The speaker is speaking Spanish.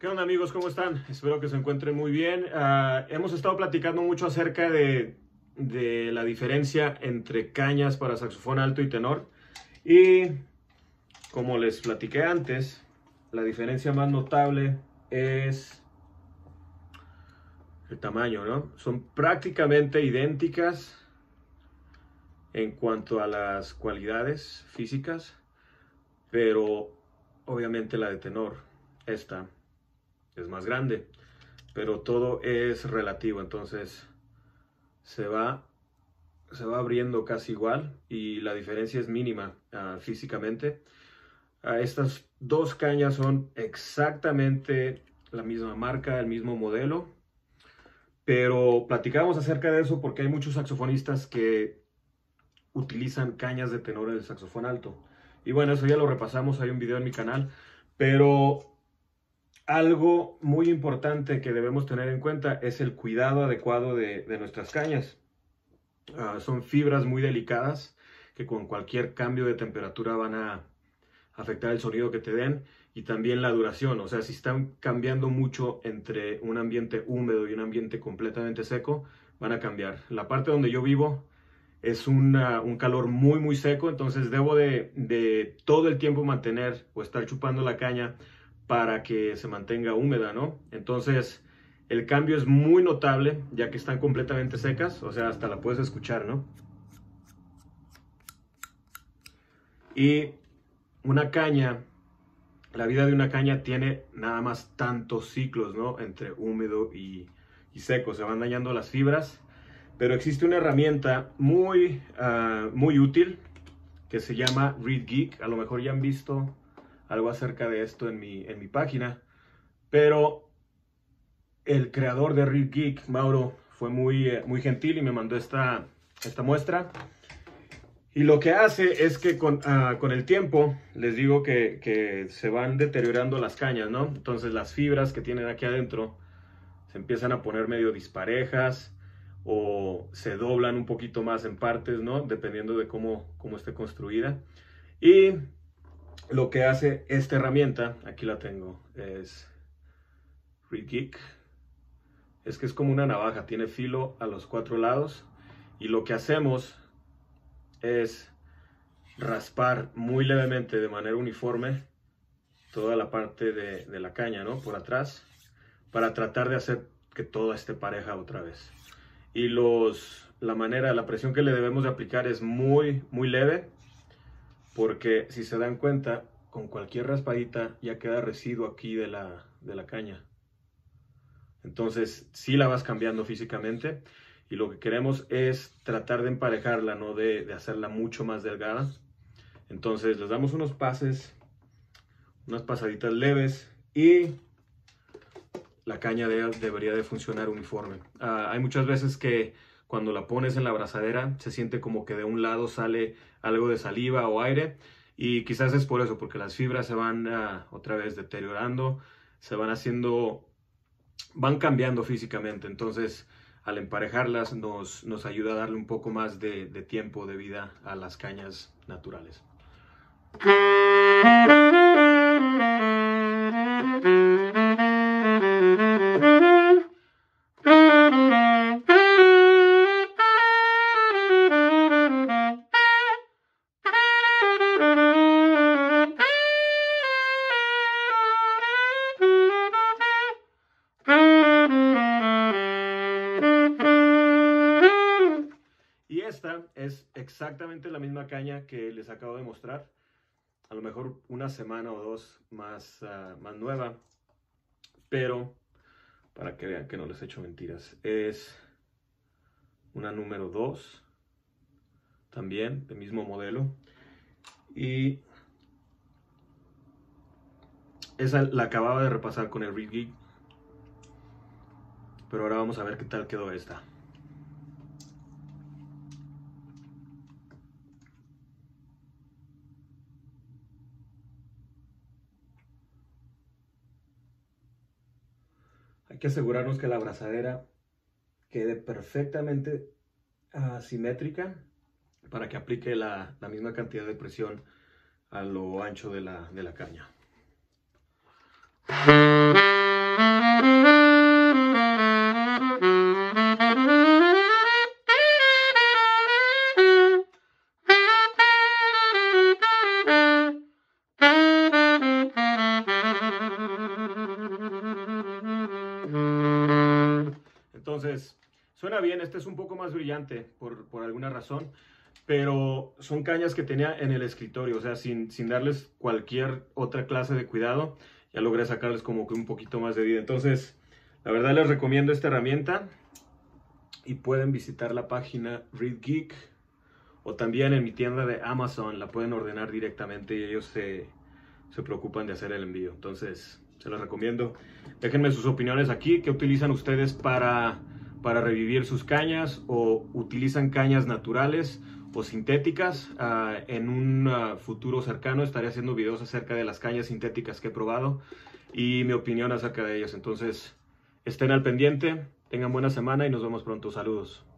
¿Qué onda, amigos? ¿Cómo están? Espero que se encuentren muy bien. Hemos estado platicando mucho acerca de la diferencia entre cañas para saxofón alto y tenor. Y como les platiqué antes, la diferencia más notable es el tamaño, ¿no? Son prácticamente idénticas en cuanto a las cualidades físicas, pero obviamente la de tenor, esta es más grande, pero todo es relativo, entonces se va, se va abriendo casi igual y la diferencia es mínima físicamente. Estas dos cañas son exactamente la misma marca, el mismo modelo, pero platicamos acerca de eso porque hay muchos saxofonistas que utilizan cañas de tenor en el saxofón alto. Y bueno, eso ya lo repasamos, hay un video en mi canal, pero algo muy importante que debemos tener en cuenta es el cuidado adecuado de nuestras cañas. Son fibras muy delicadas que con cualquier cambio de temperatura van a afectar el sonido que te den y también la duración. O sea, si están cambiando mucho entre un ambiente húmedo y un ambiente completamente seco, van a cambiar. La parte donde yo vivo es un calor muy seco, entonces debo de todo el tiempo mantener o estar chupando la caña para que se mantenga húmeda, ¿no? Entonces el cambio es muy notable ya que están completamente secas, o sea, hasta la puedes escuchar, ¿no? Y una caña, la vida de una caña tiene nada más tantos ciclos, ¿no? Entre húmedo y seco, se van dañando las fibras. Pero existe una herramienta muy útil que se llama Reed Geek. A lo mejor ya han visto algo acerca de esto en mi página. Pero el creador de Reed Geek, Mauro, fue muy gentil y me mandó esta muestra. Y lo que hace es que con el tiempo, les digo que se van deteriorando las cañas, ¿no? Entonces las fibras que tienen aquí adentro se empiezan a poner medio disparejas o se doblan un poquito más en partes, ¿no? Dependiendo de cómo esté construida. Y lo que hace esta herramienta, aquí la tengo, es Reed Geek. Es que es como una navaja, tiene filo a los 4 lados. Y lo que hacemos es raspar muy levemente de manera uniforme toda la parte de la caña, ¿no? Por atrás, para tratar de hacer que todo esté pareja otra vez. Y la presión que le debemos de aplicar es muy leve, porque si se dan cuenta, con cualquier raspadita ya queda residuo aquí de la caña. Entonces sí la vas cambiando físicamente y lo que queremos es tratar de emparejarla, no de hacerla mucho más delgada. Entonces les damos unos pases, unas pasaditas leves y la caña debería de funcionar uniforme. Hay muchas veces que cuando la pones en la abrazadera se siente como que de un lado sale algo de saliva o aire y quizás es por eso, porque las fibras se van otra vez deteriorando, van cambiando físicamente. Entonces al emparejarlas nos ayuda a darle un poco más de tiempo de vida a las cañas naturales. Y esta es exactamente la misma caña que les acabo de mostrar. A lo mejor una semana o dos más nueva. Pero, para que vean que no les he hecho mentiras, es una número 2. También, del mismo modelo. Y esa la acababa de repasar con el Reed Geek. Pero ahora vamos a ver qué tal quedó esta. Hay que asegurarnos que la abrazadera quede perfectamente simétrica para que aplique la misma cantidad de presión a lo ancho de la caña. Entonces, suena bien. Este es un poco más brillante por alguna razón, pero son cañas que tenía en el escritorio, o sea, sin darles cualquier otra clase de cuidado, ya logré sacarles como que un poquito más de vida. Entonces, la verdad les recomiendo esta herramienta y pueden visitar la página Reed Geek o también en mi tienda de Amazon, la pueden ordenar directamente y ellos se preocupan de hacer el envío. Entonces, se los recomiendo. Déjenme sus opiniones aquí. ¿Qué utilizan ustedes para revivir sus cañas? ¿O utilizan cañas naturales o sintéticas? En un futuro cercano estaré haciendo videos acerca de las cañas sintéticas que he probado y mi opinión acerca de ellas. Entonces, estén al pendiente, tengan buena semana y nos vemos pronto. Saludos.